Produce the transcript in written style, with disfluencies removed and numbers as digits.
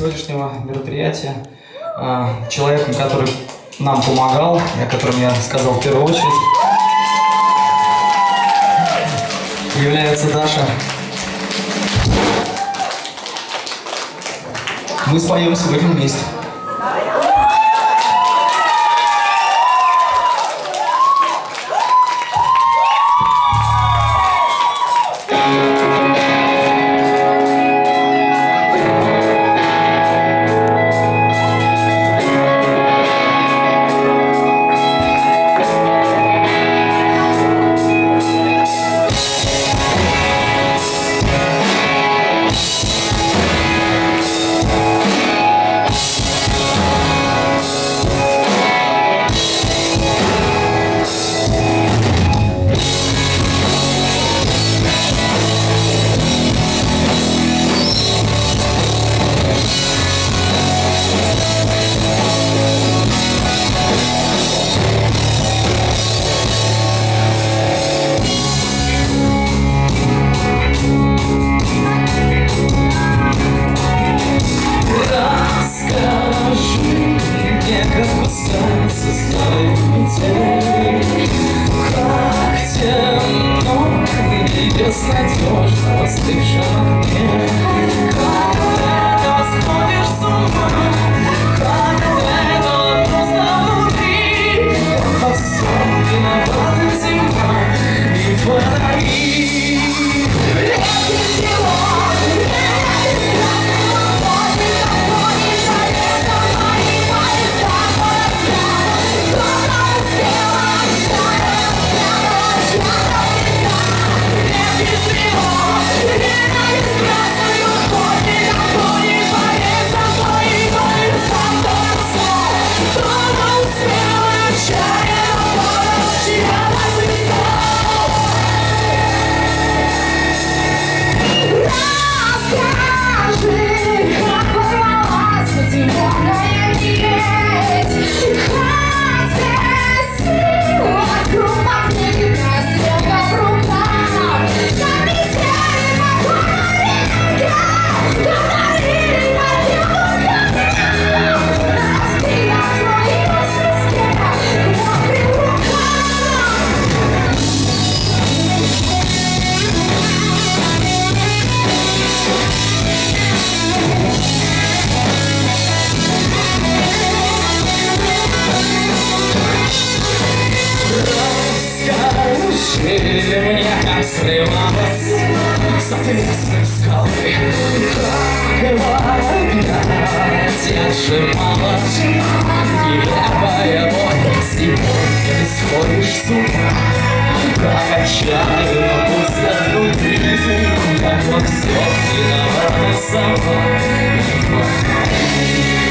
сегодняшнего мероприятия человеком, который нам помогал, о котором я сказал в первую очередь, является Даша. Мы споем сегодня вместе. Безнадежно остывшем огне. Как от этого сходишь с ума, как от этого просто внутри. Во всем виновата зима и фонари. Мне как срывалась с ответственной скалы, как опять я сжимала нелепая боль. Сегодня ты сходишь с ума, как отчаянно пусто внутри, как во всем виновата сама.